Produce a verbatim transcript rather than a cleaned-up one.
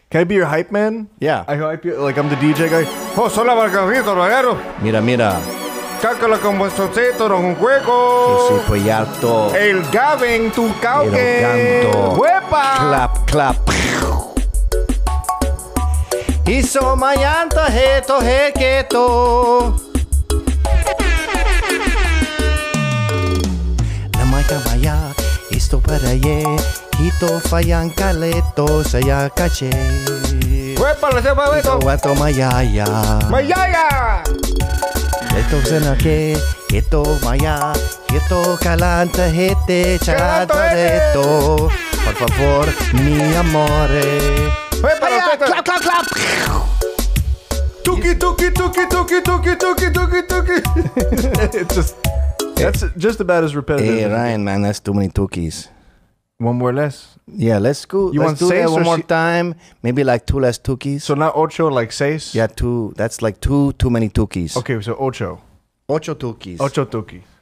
Can I be your hype man? Yeah. I hype you like I'm the D J guy. Oh, sola Margarito, Rogero. Mira, mira. Cácala con vuestro cetro, un Ese juego. pollarto. El Gavin, tu cauque. El canto. ¡Huepa! Clap, clap. Hizo mayanta, heto, heketo. La maica maya, esto para ye. Hito fallan caleto, saya caché. ¡Huepa, le sepa Hito esto! guato mayaya. ¡Mayaya! Esto cena que, esto maya, esto calanta, hete, chagato, por favor, mi amore. ¡Huepa, Vaya, la teta! clap, clap, clap. Tuki, tuki, tuki, tuki, tuki, tuki, tuki, tuki. It's just, that's just about as repetitive. Hey, as it Ryan, man, that's too many tukis. gets. One more less. Yeah, let's go. You let's want do that seis one or more si- time. Maybe like two less tukis. So not ocho, like seis? Yeah, two. That's like two too many tukis. Okay, so ocho. Ocho tukis. Ocho tuki.